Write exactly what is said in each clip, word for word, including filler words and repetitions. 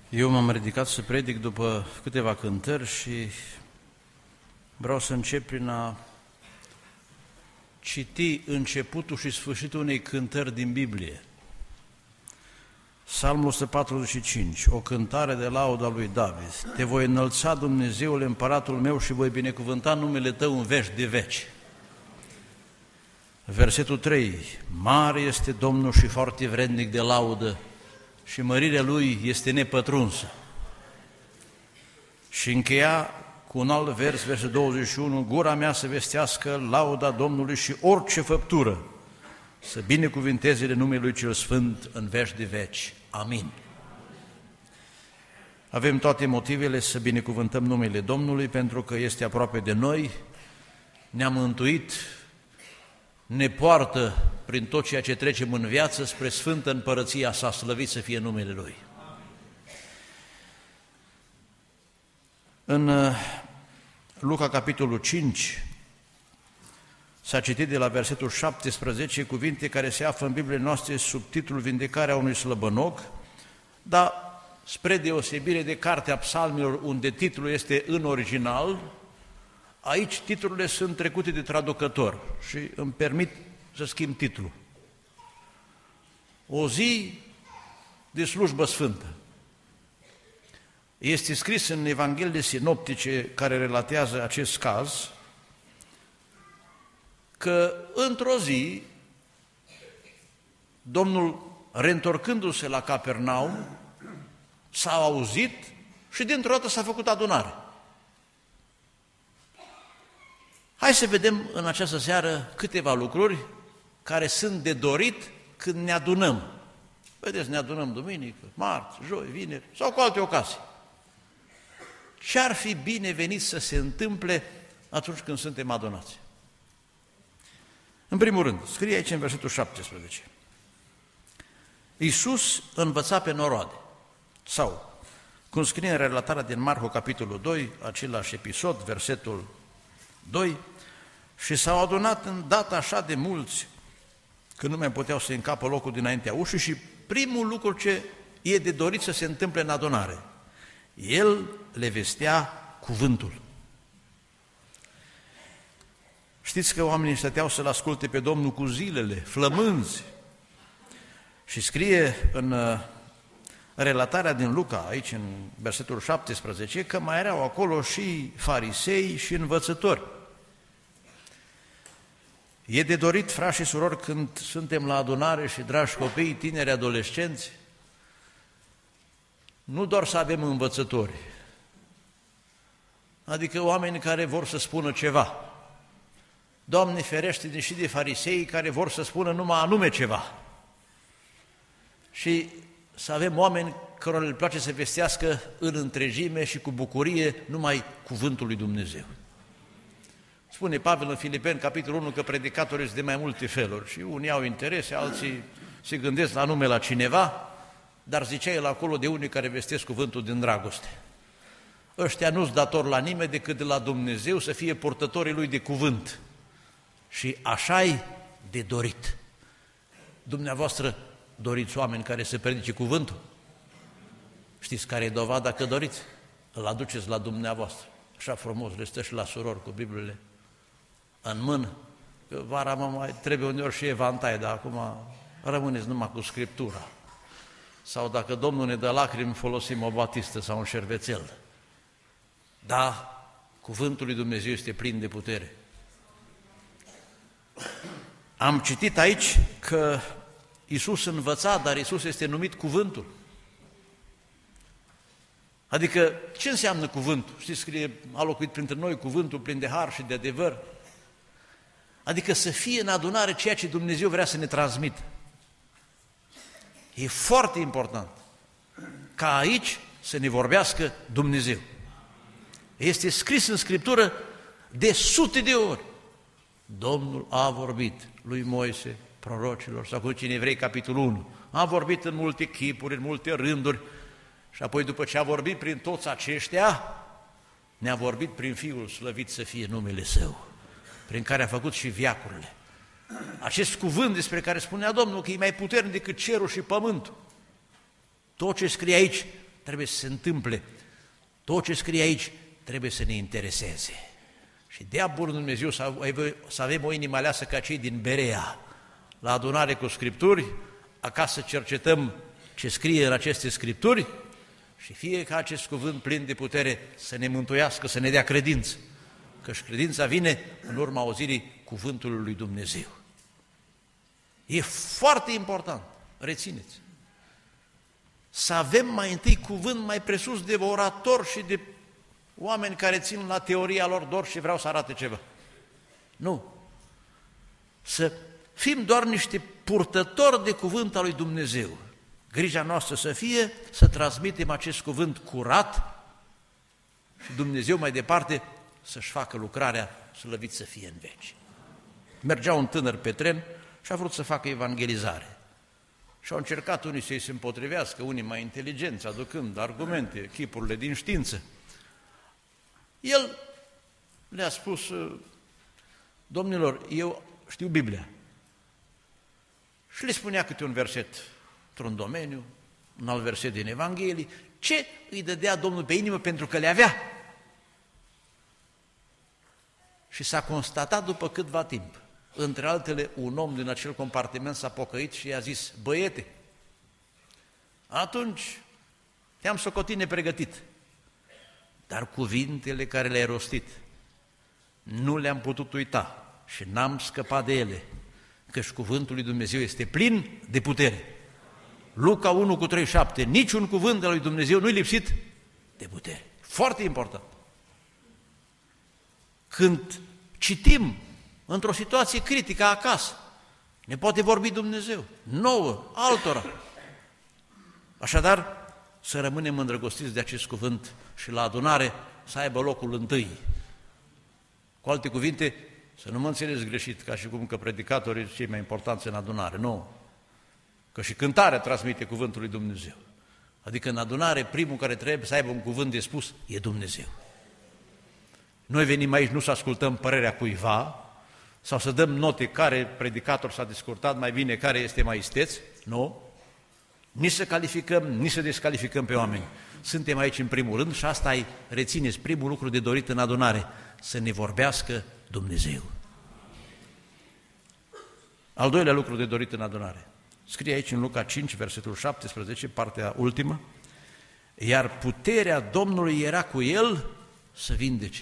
Eu m-am ridicat să predic după câteva cântări și vreau să încep prin a citi începutul și sfârșitul unei cântări din Biblie. Psalmul o sută patruzeci și cinci, o cântare de laudă a lui David. Te voi înălța, Dumnezeule, împăratul meu, și voi binecuvânta numele Tău în veci de veci. Versetul trei, mare este Domnul și foarte vrednic de laudă și mărirea Lui este nepătrunsă. Și încheia cu un alt vers, versetul douăzeci și unu, gura mea să vestească lauda Domnului și orice făptură să binecuvinteze numele Lui cel Sfânt în veci de veci. Amin. Avem toate motivele să binecuvântăm numele Domnului pentru că este aproape de noi, ne-a mântuit, ne poartă prin tot ceea ce trecem în viață spre Sfântă Împărăția Sa, slăvit să fie numele Lui. În Luca, capitolul cinci, s-a citit de la versetul șaptesprezece cuvinte care se află în Biblie noastre sub titlul Vindecarea unui slăbănoc, dar spre deosebire de Cartea Psalmilor, unde titlul este în original, aici titlurile sunt trecute de traducător și îmi permit să schimb titlul. O zi de slujbă sfântă. Este scris în Evangheliile sinoptice care relatează acest caz că într-o zi Domnul, reîntorcându-se la Capernaum, s-a auzit și dintr-o dată s-a făcut adunare. Hai să vedem în această seară câteva lucruri care sunt de dorit când ne adunăm. Vedeți, ne adunăm duminică, marți, joi, vineri sau cu alte ocazii. Ce-ar fi bine venit să se întâmple atunci când suntem adunați? În primul rând, scrie aici în versetul șaptesprezece. Iisus învăța pe noroade. Sau, cum scrie în relatarea din Marcu, capitolul doi, același episod, versetul doi, și s-au adunat în data așa de mulți că nu mai puteau să încapă locul dinaintea ușii și primul lucru ce e de dorit să se întâmple în adunare, El le vestea cuvântul. Știți că oamenii stăteau să-L asculte pe Domnul cu zilele, flămânzi. Și scrie în relatarea din Luca, aici în versetul șaptesprezece, că mai erau acolo și farisei și învățători. E de dorit, frați și surori, când suntem la adunare și, dragi copii, tineri, adolescenți, nu doar să avem învățători, adică oameni care vor să spună ceva. Doamne ferește-ne și de farisei care vor să spună numai anume ceva. Și să avem oameni cărora le place să vestească în întregime și cu bucurie numai cuvântul lui Dumnezeu. Spune Pavel în Filipeni, capitolul unu, că predicatorii sunt de mai multe feluri și unii au interese, alții se gândesc la nume la cineva, dar zicea el acolo de unii care vestesc cuvântul din dragoste. Ăștia nu-s datori la nimeni decât de la Dumnezeu să fie purtătorii lui de cuvânt. Și așa-i de dorit. Dumneavoastră doriți oameni care să predice cuvântul? Știți care e dovada că doriți? Îl aduceți la dumneavoastră. Așa frumos, le stă și la surori cu Bibliile în mână. Că vara mă mai trebuie uneori și evantai, dar acum rămâneți numai cu Scriptura. Sau dacă Domnul ne dă lacrimi, folosim o batistă sau un șervețel. Da, cuvântul lui Dumnezeu este plin de putere. Am citit aici că Iisus învăța, dar Iisus este numit cuvântul. Adică, ce înseamnă cuvântul? Știți, scrie, a locuit printre noi cuvântul plin de har și de adevăr. Adică să fie în adunare ceea ce Dumnezeu vrea să ne transmită. E foarte important ca aici să ne vorbească Dumnezeu. Este scris în Scriptură de sute de ori. Domnul a vorbit lui Moise, prorocilor, sau cu cine Evrei, capitolul unu. A vorbit în multe chipuri, în multe rânduri și apoi după ce a vorbit prin toți aceștia, ne-a vorbit prin Fiul, slăvit să fie numele Său, prin care a făcut și veacurile. Acest cuvânt despre care spunea Domnul că e mai puternic decât cerul și pământul. Tot ce scrie aici trebuie să se întâmple. Tot ce scrie aici trebuie să ne intereseze. Și dea bunul Dumnezeu să avem o inimă aleasă ca cei din Berea, la adunare cu Scripturi, acasă cercetăm ce scrie în aceste Scripturi și fie ca acest cuvânt plin de putere să ne mântuiască, să ne dea credință, căci credința vine în urma auzirii cuvântului lui Dumnezeu. E foarte important, rețineți, să avem mai întâi cuvânt mai presus de orator și de oameni care țin la teoria lor doar și vreau să arate ceva. Nu. Să fim doar niște purtători de cuvânt al lui Dumnezeu. Grija noastră să fie să transmitem acest cuvânt curat și Dumnezeu mai departe să-și facă lucrarea, slăvit să fie în veci. Mergea un tânăr pe tren și a vrut să facă evangelizare. Și au încercat unii să-i se împotrivească, unii mai inteligenți, aducând argumente, chipurile din știință. El le-a spus, domnilor, eu știu Biblia. Și le spunea câte un verset într-un domeniu, un alt verset din Evanghelie, ce îi dădea Domnul pe inimă pentru că le avea. Și s-a constatat după câtva timp, între altele, un om din acel compartiment s-a pocăit și i-a zis, băiete, atunci te-am socotit nepregătit, dar cuvintele care le-ai rostit nu le-am putut uita și n-am scăpat de ele, căci cuvântul lui Dumnezeu este plin de putere. Luca unu cu treizeci și șapte, niciun cuvânt al lui Dumnezeu nu-i lipsit de putere. Foarte important. Când citim într-o situație critică acasă, ne poate vorbi Dumnezeu, nouă, altora. Așadar, să rămânem îndrăgostiți de acest cuvânt și la adunare să aibă locul întâi. Cu alte cuvinte, să nu mă înțeleți greșit, ca și cum că predicatorii sunt cei mai importanți în adunare, nu. Că și cântarea transmite cuvântul lui Dumnezeu. Adică în adunare, primul care trebuie să aibă un cuvânt de spus e Dumnezeu. Noi venim aici nu să ascultăm părerea cuiva sau să dăm note care predicator s-a discurtat mai bine, care este mai isteț, nu. Nici să calificăm, nici să descalificăm pe oameni. Suntem aici în primul rând și asta e, rețineți, primul lucru de dorit în adunare, să ne vorbească Dumnezeu. Al doilea lucru de dorit în adunare. Scrie aici în Luca cinci, versetul șaptesprezece, partea ultimă, iar puterea Domnului era cu el să vindece.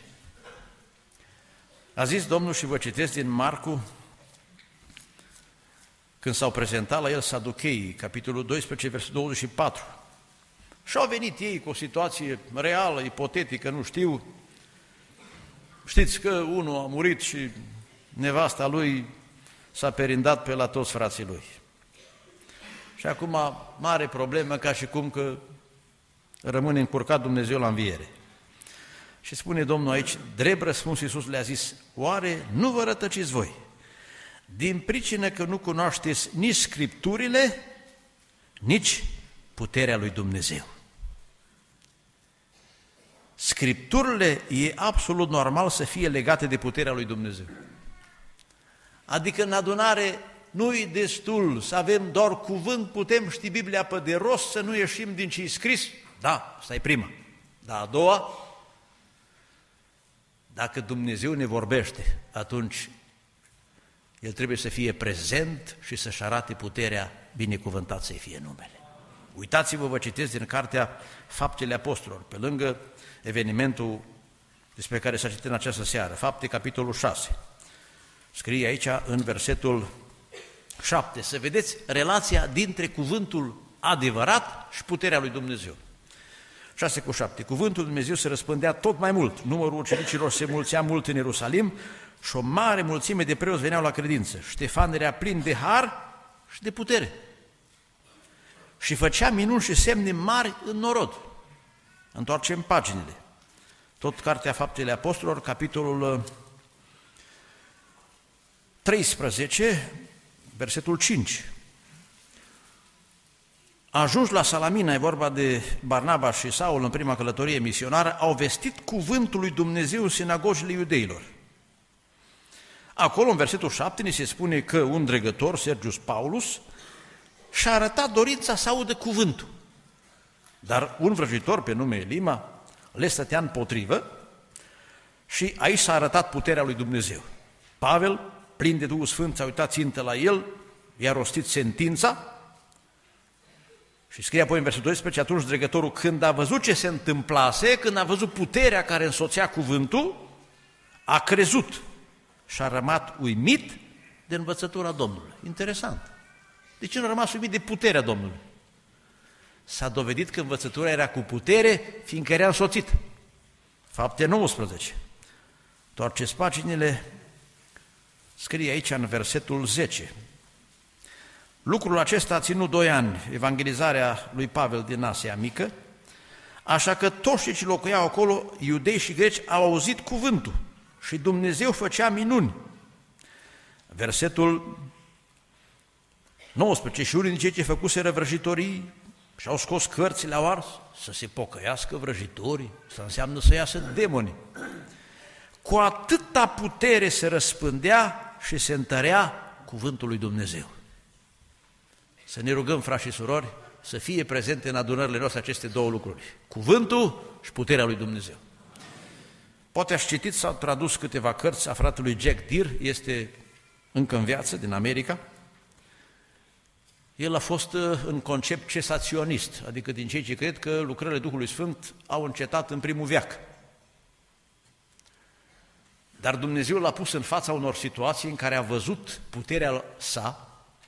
A zis Domnul, și vă citesc din Marcu, când s-au prezentat la el saducheii, capitolul doisprezece, versetul douăzeci și patru. Și au venit ei cu o situație reală, ipotetică, nu știu. Știți că unul a murit și nevasta lui s-a perindat pe la toți frații lui. Și acum mare problemă, ca și cum că rămâne încurcat Dumnezeu la înviere. Și spune Domnul aici, drept răspuns Iisus le-a zis, oare nu vă rătăciți voi? Din pricină că nu cunoașteți nici Scripturile, nici puterea lui Dumnezeu. Scripturile e absolut normal să fie legate de puterea lui Dumnezeu. Adică în adunare nu-i destul să avem doar cuvânt, putem ști Biblia pe de rost, să nu ieșim din ce-i scris. Da, asta e prima. Dar a doua, dacă Dumnezeu ne vorbește, atunci El trebuie să fie prezent și să-și arate puterea, binecuvântat să-i fie numele. Uitați-vă, vă citesc din cartea Faptele Apostolilor, pe lângă evenimentul despre care s-a citit în această seară, Fapte, capitolul șase. Scrie aici în versetul șapte, să vedeți relația dintre cuvântul adevărat și puterea lui Dumnezeu. șase cu șapte. Cuvântul lui Dumnezeu se răspândea tot mai mult, numărul ucenicilor se mulțea mult în Ierusalim și o mare mulțime de preoți veneau la credință. Ștefan era plin de har și de putere și făcea minuni și semne mari în norod. Întoarcem paginile. Tot cartea Faptele Apostolilor, capitolul treisprezece, versetul cinci. Ajuns la Salamina, e vorba de Barnaba și Saul în prima călătorie misionară, au vestit cuvântul lui Dumnezeu în sinagogile iudeilor. Acolo, în versetul șapte, ni se spune că un dregător, Sergius Paulus, și-a arătat dorința să audă cuvântul. Dar un vrăjitor pe nume Elima le stătea împotrivă și aici s-a arătat puterea lui Dumnezeu. Pavel, plin de Duhul Sfânt, s-a uitat țintă la el, i-a rostit sentința și scrie apoi în versetul doisprezece, atunci dregătorul, când a văzut ce se întâmplase, când a văzut puterea care însoțea cuvântul, a crezut și a rămas uimit de învățătura Domnului. Interesant. De ce nu a rămas uimit de puterea Domnului? S-a dovedit că învățătura era cu putere, fiindcă era însoțit. Fapte nouăsprezece. Toarceți paginile, scrie aici în versetul zece. Lucrul acesta a ținut doi ani, evangelizarea lui Pavel din Asia Mică, așa că toți cei ce locuiau acolo, iudei și greci, au auzit cuvântul și Dumnezeu făcea minuni. Versetul nouăsprezece. Și unii din cei ce făcuseră vrăjitorii și-au scos cărțile, au ars, să se pocăiască vrăjitorii, să înseamnă să iasă demoni. Cu atâta putere se răspândea și se întărea cuvântul lui Dumnezeu. Să ne rugăm, frați și surori, să fie prezente în adunările noastre aceste două lucruri, cuvântul și puterea lui Dumnezeu. Poate ați citit sau tradus câteva cărți a fratelui Jack Deere, este încă în viață, din America. El a fost în concept cesaționist, adică din cei ce cred că lucrările Duhului Sfânt au încetat în primul veac. Dar Dumnezeu l-a pus în fața unor situații în care a văzut puterea sa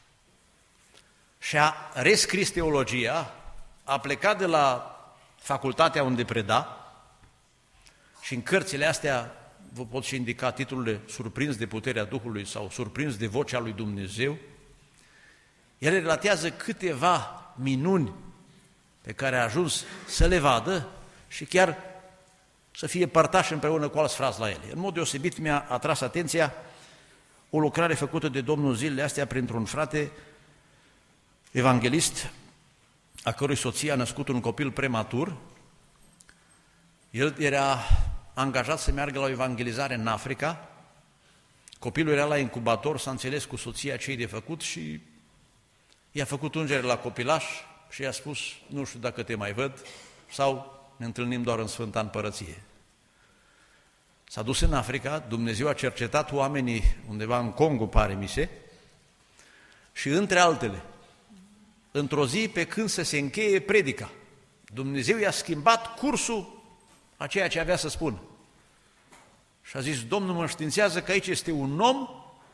și a rescris teologia, a plecat de la facultatea unde preda și în cărțile astea vă pot și indica titlurile Surprins de puterea Duhului sau Surprins de vocea lui Dumnezeu. El relatează câteva minuni pe care a ajuns să le vadă și chiar să fie părtași împreună cu alți frați la ele. În mod deosebit mi-a atras atenția o lucrare făcută de Domnul zilele astea printr-un frate evanghelist, a cărui soție a născut un copil prematur. El era angajat să meargă la o evangelizare în Africa, copilul era la incubator, s-a înțeles cu soția ce-i de făcut și i-a făcut ungere la copilaș și i-a spus, nu știu dacă te mai văd sau ne întâlnim doar în Sfânta Împărăție. S-a dus în Africa, Dumnezeu a cercetat oamenii undeva în Congo, pare mi se, și între altele, într-o zi pe când să se încheie predica, Dumnezeu i-a schimbat cursul a ceea ce avea să spună. Și a zis, Domnul mă înștiințează că aici este un om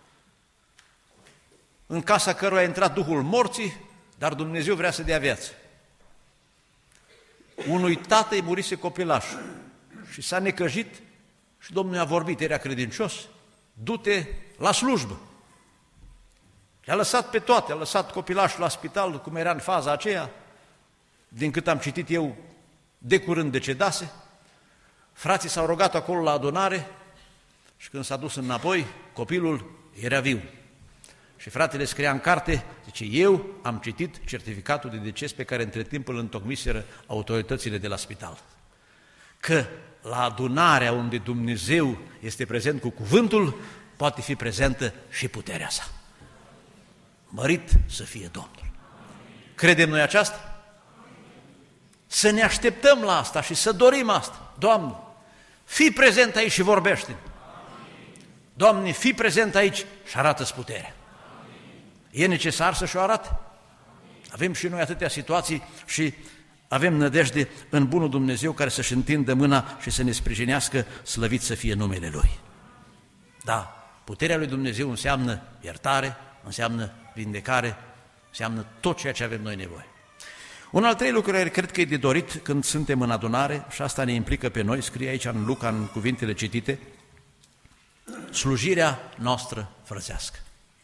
în casa căruia a intrat Duhul morții, dar Dumnezeu vrea să dea viață. Unui tată îi murise copilașul și s-a necăjit și Domnul i-a vorbit, era credincios, du-te la slujbă. Le-a lăsat pe toate, a lăsat copilașul la spital, cum era în faza aceea, din cât am citit eu, de curând decedase. Frații s-au rugat acolo la adunare și când s-a dus înapoi, copilul era viu. Și fratele scria în carte, zice, eu am citit certificatul de deces pe care între timp îl întocmiseră autoritățile de la spital. Că la adunarea unde Dumnezeu este prezent cu cuvântul, poate fi prezentă și puterea sa. Mărit să fie Domnul. Credem noi aceasta? Să ne așteptăm la asta și să dorim asta. Doamne, fii prezent aici și vorbește. Doamne, fii prezent aici și arată-ți puterea. E necesar să și-o arate? Avem și noi atâtea situații și avem nădejde în bunul Dumnezeu care să-și întindă mâna și să ne sprijinească, slăvit să fie numele Lui. Da, puterea lui Dumnezeu înseamnă iertare, înseamnă vindecare, înseamnă tot ceea ce avem noi nevoie. Un al treilea lucru care cred că e de dorit când suntem în adunare, și asta ne implică pe noi, scrie aici în Luca, în cuvintele citite, slujirea noastră frățească.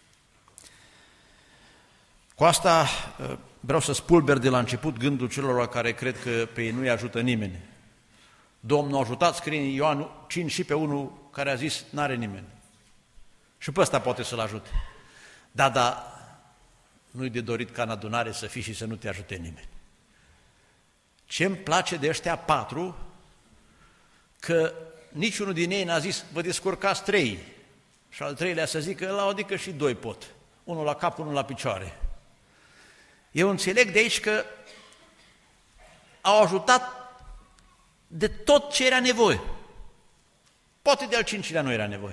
Cu asta vreau să spulber de la început gândul celor care cred că pe ei nu-i ajută nimeni. Domnul a ajutat, scrie în Ioan cinci și pe unul care a zis, n-are nimeni. Și pe ăsta poate să-l ajute. Da, da, nu-i de dorit ca în adunare să fii și să nu te ajute nimeni. Ce-mi place de ăștia patru, că niciunul din ei n-a zis, vă descurcați trei. Și al treilea să zică, la adică și doi pot. Unul la cap, unul la picioare. Eu înțeleg de aici că au ajutat de tot ce era nevoie. Poate de al cincilea nu era nevoie.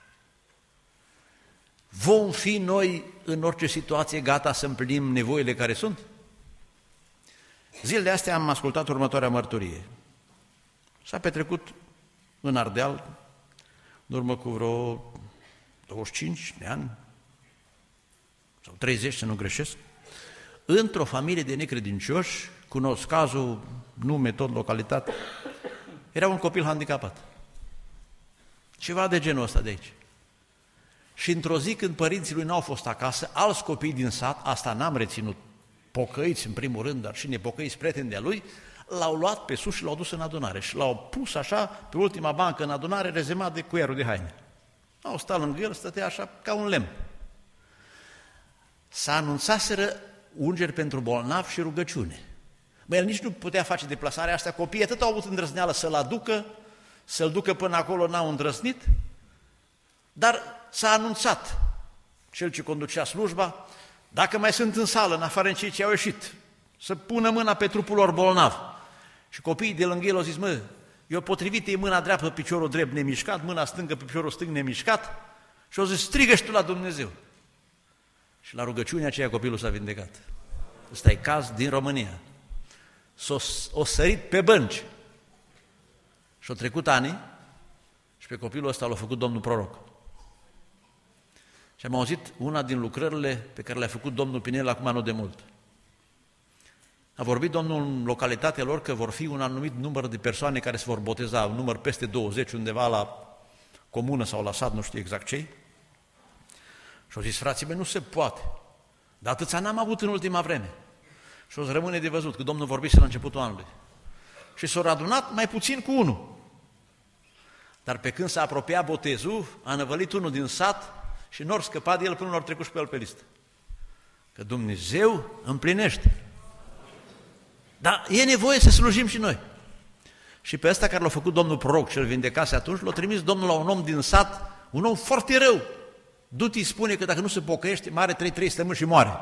Vom fi noi în orice situație gata să împlinim nevoile care sunt? Zilele astea am ascultat următoarea mărturie. S-a petrecut în Ardeal, în urmă cu vreo douăzeci și cinci de ani, sau treizeci, să nu greșesc, într-o familie de necredincioși, cunosc cazul, nume, tot localitate, era un copil handicapat. Ceva de genul ăsta de aici. Și într-o zi când părinții lui n-au fost acasă, alți copii din sat, asta n-am reținut, pocăiți în primul rând, dar și nepocăiți prieteni de-a lui, l-au luat pe sus și l-au dus în adunare și l-au pus așa pe ultima bancă în adunare, rezemat de cuierul de haine. Au stat lângă el, stătea așa ca un lemn. S-a anunțaseră ungeri pentru bolnav și rugăciune. Bă, el nici nu putea face deplasarea asta, copiii atât au avut îndrăzneală să-l aducă, să-l ducă până acolo, n-au îndrăznit, dar s-a anunțat cel ce conducea slujba, dacă mai sunt în sală, în afară în cei ce au ieșit, să pună mâna pe trupul lor bolnav. Și copiii de lângă el au zis, mă, eu potrivit e mâna dreaptă pe piciorul drept nemișcat, mâna stângă pe piciorul stâng nemișcat, și au zis, strigă și tu la Dumnezeu. Și la rugăciunea aceea copilul s-a vindecat. Ăsta e caz din România. S-o, o sărit pe bănci. Și-au trecut ani și pe copilul ăsta l-a făcut Domnul proroc. Și am auzit una din lucrările pe care le-a făcut domnul Pinel acum nu de mult. A vorbit Domnul în localitatea lor că vor fi un anumit număr de persoane care se vor boteza, un număr peste douăzeci, undeva la comună sau la sat, nu știu exact ce. Și au zis, frații mei, nu se poate. Dar atâția n-am avut în ultima vreme. Și o să rămâne de văzut, că Domnul vorbise la începutul anului. Și s-au adunat mai puțin cu unul. Dar pe când s-a apropiat botezul, a năvălit unul din sat și n-or scăpat de el până l-or trecut și pe el pe listă. Că Dumnezeu împlinește. Dar e nevoie să slujim și noi. Și pe ăsta care l-a făcut domnul proroc și îl vindecase atunci, l-a trimis Domnul la un om din sat, un om foarte rău. Du-te, spune că dacă nu se pocăiește, mare trei trei săptămâni și moare.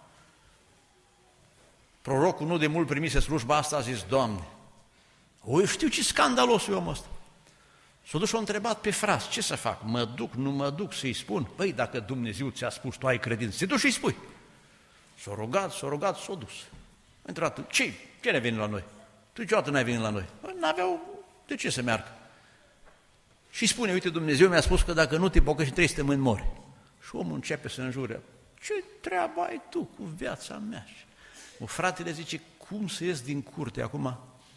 Prorocul nu de mult primise slujba asta, a zis, Doamne, o, știu ce scandalos e omul ăsta. S-a dus și a întrebat pe frați, ce să fac? Mă duc, nu mă duc să-i spun? Păi, dacă Dumnezeu ți-a spus, tu ai credință, te duci și-i spui. S-a rugat, s-a rugat, s-a dus. A intrat, ce? Ce ne vine la noi? Tu niciodată n-ai venit la noi. N-aveau de ce să meargă. Și spune, uite, Dumnezeu mi-a spus că dacă nu te pocăiești trei săptămâni mori. Și omul începe să înjure. Ce treabă ai tu cu viața mea? O, fratele zice, cum să ies din curte acum?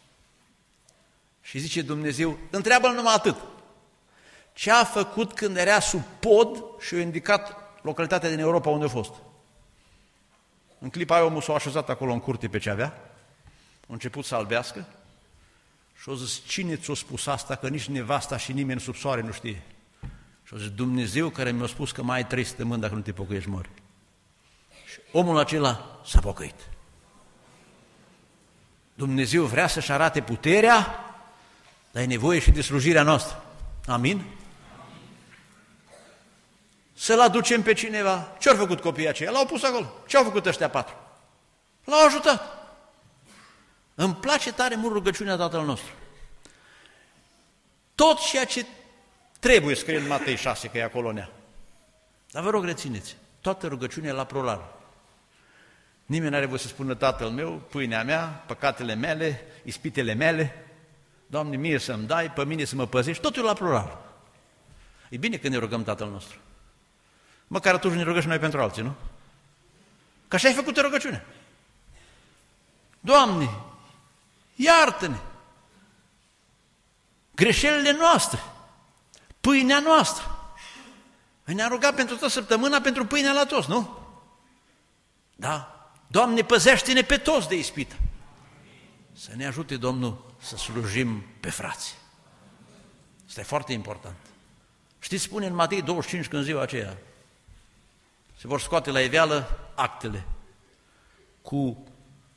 Și zice Dumnezeu, întreabă-l numai atât. Ce a făcut când era sub pod și a indicat localitatea din Europa unde a fost? În clipa aia omul s-a așezat acolo în curte pe ce avea, a început să albească și a zis, cine ți-a spus asta, că nici nevasta și nimeni sub soare nu știe? Și a zis, Dumnezeu care mi-a spus că mai ai trei săptămâni dacă nu te pocăiești mori. Și omul acela s-a pocăit. Dumnezeu vrea să-și arate puterea, dar e nevoie și de slujirea noastră. Amin? Să-l aducem pe cineva. Ce-au făcut copiii aceia? L-au pus acolo. Ce-au făcut ăștia patru? L-au ajutat. Îmi place tare mult rugăciunea Tatăl nostru. Tot ceea ce trebuie scrie în Matei șase, că e acolo nea. Dar vă rog, rețineți, toată rugăciunea la plural. Nimeni nu are voie să spună Tatăl meu, pâinea mea, păcatele mele, ispitele mele, Doamne, mie să-mi dai, pe mine să mă păzești, totul la plural. E bine când ne rugăm Tatăl nostru. Măcar atunci ne rugăm și noi pentru alții, nu? Că așa ai făcut rugăciune. Doamne, iartă-ne greșelile noastre, pâinea noastră. Ne-am rugat pentru toată săptămâna, pentru pâinea la toți, nu? Da. Doamne, păzește-ne pe toți de ispită. Să ne ajute Domnul să slujim pe frați. Asta e foarte important. Știți, spune în Matei douăzeci și cinci, când ziua aceea se vor scoate la iveală actele cu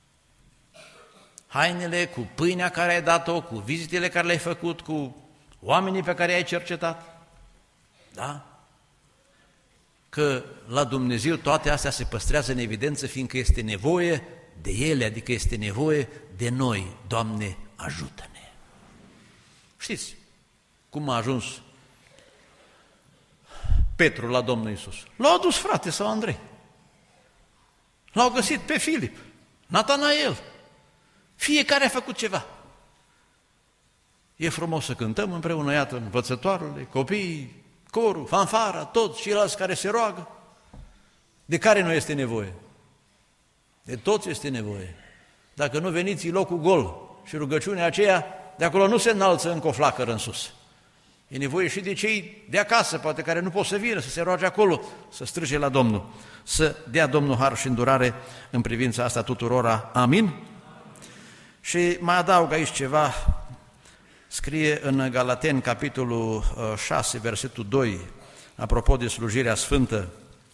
hainele, cu pâinea care ai dat-o, cu vizitele care le-ai făcut, cu oamenii pe care i-ai cercetat. Da? Că la Dumnezeu toate astea se păstrează în evidență, fiindcă este nevoie de ele, adică este nevoie de noi. Doamne, ajută-ne! Știți cum a ajuns Petru la Domnul Iisus? L-au adus frate sau Andrei. L-au găsit pe Filip, Natanael. Fiecare a făcut ceva. E frumos să cântăm împreună, iată, învățătoarele, copiii, corul, fanfara, toți ceilalți care se roagă. De care nu este nevoie? De toți este nevoie. Dacă nu veniți, e locul gol și rugăciunea aceea, de acolo nu se înalță încă o flacără în sus. E nevoie și de cei de acasă, poate care nu pot să vină, să se roage acolo, să strige la Domnul, să dea Domnul har și îndurare în privința asta tuturora. Amin? Și mai adaug aici ceva, scrie în Galateni, capitolul șase, versetul doi, apropo de slujirea sfântă: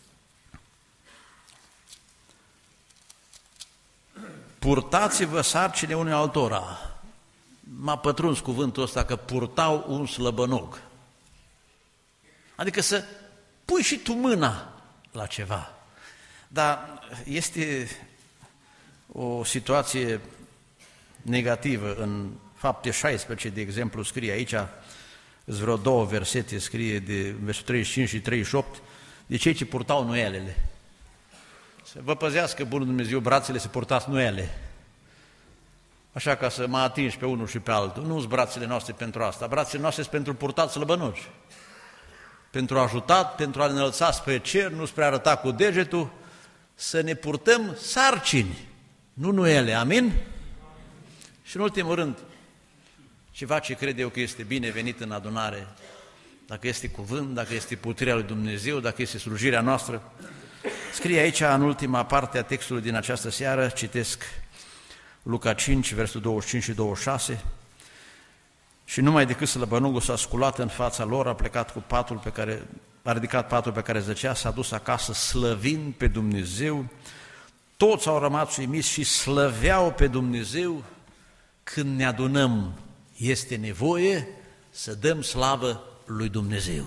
purtați-vă sarcine unui altora. M-a pătruns cuvântul ăsta, că purtau un slăbănog. Adică să pui și tu mâna la ceva. Dar este o situație negativă. În Fapte șaisprezece, de exemplu, scrie aici, îți vreo două versete, scrie de versetul treizeci și cinci și treizeci și opt, de cei ce purtau nuielele. Să vă păzească bunul Dumnezeu brațele să purtați nuiele. Așa ca să mă atingi pe unul și pe altul. Nu-s brațele noastre pentru asta. Brațele noastre sunt pentru purtat slăbănogi. Pentru ajutat, pentru a ne înălța spre cer, nu spre a arăta cu degetul, să ne purtăm sarcini, nu nuiele. Amin? Și în ultimul rând, ceva ce cred eu că este bine venit în adunare, dacă este cuvânt, dacă este puterea lui Dumnezeu, dacă este slujirea noastră. Scrie aici, în ultima parte a textului din această seară, citesc Luca cinci, versul douăzeci și cinci și douăzeci și șase, și numai decât slăbănogul s-a sculat în fața lor, a plecat cu patul pe care, a ridicat patul pe care zăcea, s-a dus acasă slăvind pe Dumnezeu. Toți au rămas uimiți și slăveau pe Dumnezeu. Când ne adunăm, este nevoie să dăm slavă lui Dumnezeu.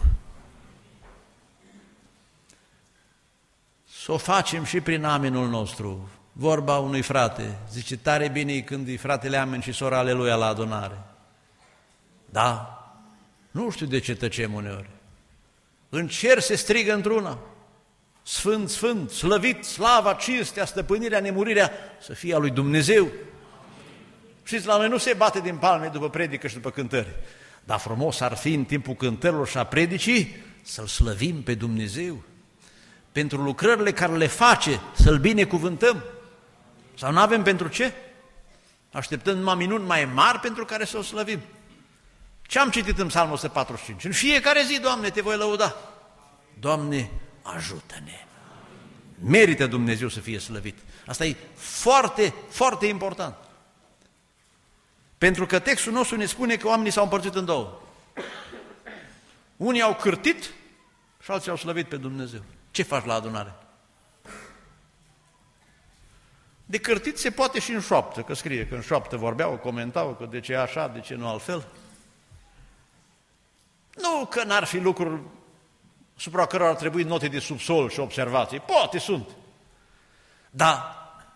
Să o facem și prin amenul nostru. Vorba unui frate, zice, tare bine când e fratele amen și sora aleluia la adunare. Da, nu știu de ce tăcem uneori. În cer se strigă într-una: Sfânt, Sfânt, slăvit, slava, cinstea, stăpânirea, nemurirea să fie a lui Dumnezeu. Știți, la noi nu se bate din palme după predică și după cântări, dar frumos ar fi în timpul cântărilor și a predicii să-L slăvim pe Dumnezeu, pentru lucrările care le face, să-L binecuvântăm. Sau nu avem pentru ce? Așteptăm numai minuni mai mari pentru care să o slăvim. Ce am citit în Psalmul o sută patruzeci și cinci? În fiecare zi, Doamne, Te voi lăuda. Doamne, ajută-ne! Merită Dumnezeu să fie slăvit. Asta e foarte, foarte important. Pentru că textul nostru ne spune că oamenii s-au împărțit în două. Unii au cârtit și alții au slăvit pe Dumnezeu. Ce faci la adunare? De cârtit se poate și în șoaptă, că scrie că în șoaptă vorbeau, comentau că de ce așa, de ce nu altfel. Nu că n-ar fi lucruri supra cărora ar trebui note de subsol și observații, poate sunt. Dar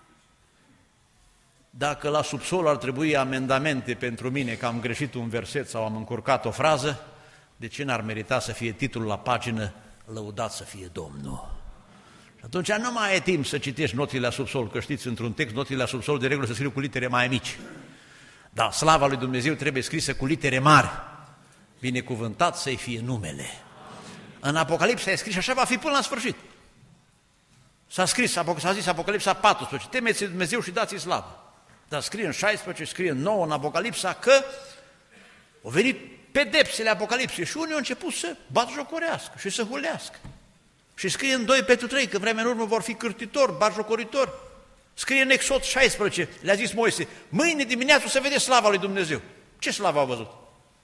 dacă la subsol ar trebui amendamente pentru mine că am greșit un verset sau am încurcat o frază, de ce n-ar merita să fie titlul la pagină Lăudat să fie Domnul? Și atunci nu mai e timp să citești notile la subsol, că știți, într-un text notile la subsol de regulă se scriu cu litere mai mici. Dar slava lui Dumnezeu trebuie scrisă cu litere mari. Binecuvântat să-i fie numele. În Apocalipsa e scris și așa va fi până la sfârșit. S-a scris, s-a zis Apocalipsa paisprezece, temeți Dumnezeu și dați-i slavă. Dar scrie în șaisprezece, scrie în nouă în Apocalipsa că au venit pedepsele Apocalipsei și unii au început să batjocorească și să hulească. Și scrie în doi Petru trei că vremea în urmă vor fi cârtitori, batjocoritori. Scrie în Exod șaisprezece, le-a zis Moise, mâine dimineață o să vedeți slava lui Dumnezeu. Ce slavă au văzut?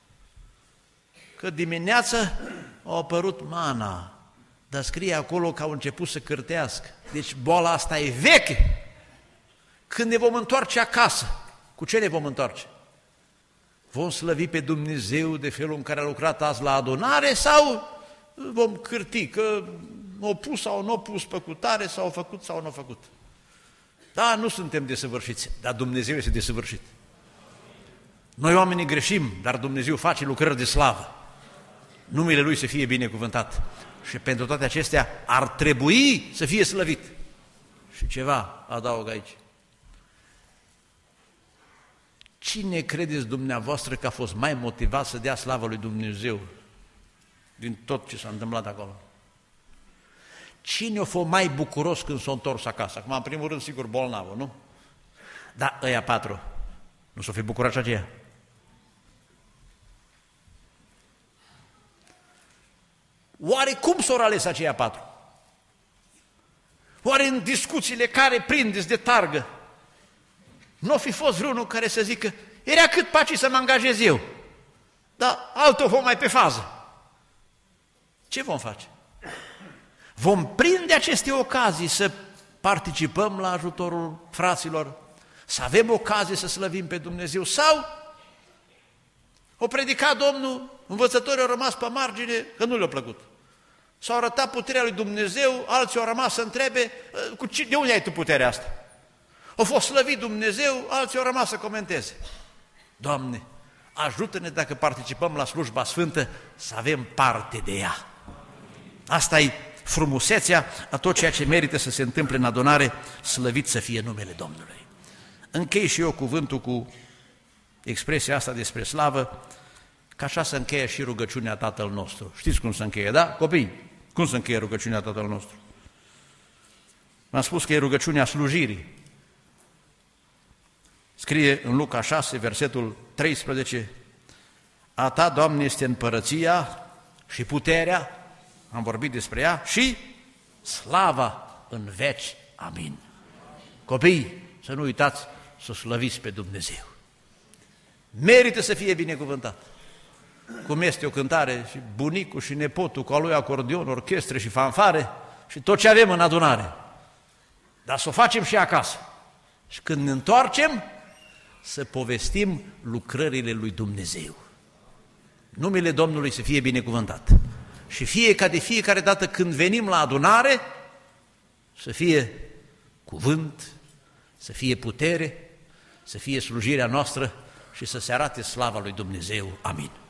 Că dimineața a apărut mana, dar scrie acolo că au început să cârtească. Deci boala asta e veche. Când ne vom întoarce acasă, cu ce ne vom întoarce? Vom slăvi pe Dumnezeu de felul în care a lucrat azi la adunare sau vom cârti că o pus sau nu o pus pe cutare sau o făcut sau nu o făcut? Da, nu suntem desăvârșiți, dar Dumnezeu este desăvârșit. Noi oamenii greșim, dar Dumnezeu face lucrări de slavă. Numele Lui să fie binecuvântat. Și pentru toate acestea ar trebui să fie slăvit. Și ceva adaug aici. Cine credeți dumneavoastră că a fost mai motivat să dea slavă lui Dumnezeu din tot ce s-a întâmplat acolo? Cine a fost mai bucuros când s-a întors acasă? Acum, în primul rând, sigur, bolnavă, nu? Dar ăia patru, nu s-o fi bucurat și aceea? Oare cum s-au ales aceia patru? Oare în discuțiile care prindeți de targă, nu a fi fost vreunul care să zică, era cât paci să mă angajez eu, dar altul vom mai pe fază. Ce vom face? Vom prinde aceste ocazii să participăm la ajutorul fraților, să avem ocazie să slăvim pe Dumnezeu, sau o predica Domnul, învățătorii au rămas pe margine că nu le-a plăcut. S-au arătat puterea lui Dumnezeu, alții au rămas să întrebe, de unde ai tu puterea asta? A fost slăvit Dumnezeu, alții au rămas să comenteze. Doamne, ajută-ne dacă participăm la slujba sfântă să avem parte de ea. Asta e frumusețea a tot ceea ce merită să se întâmple în adunare, slăvit să fie numele Domnului. Închei și eu cuvântul cu expresia asta despre slavă, că așa se încheie și rugăciunea Tatăl nostru. Știți cum se încheie, da? Copii, cum se încheie rugăciunea Tatăl nostru? M-am spus că e rugăciunea slujirii. Scrie în Luca șase, versetul treisprezece, a Ta, Doamne, este împărăția și puterea, am vorbit despre ea, și slava în veci. Amin. Copii, să nu uitați să slăviți pe Dumnezeu. Merită să fie binecuvântat. Cum este o cântare, și bunicul și nepotul cu al lui acordeon, orchestre și fanfare și tot ce avem în adunare. Dar să o facem și acasă. Și când ne întoarcem, să povestim lucrările lui Dumnezeu. Numele Domnului să fie binecuvântat. Și fie ca de fiecare dată când venim la adunare, să fie cuvânt, să fie putere, să fie slujirea noastră și să se arate slava lui Dumnezeu. Amin.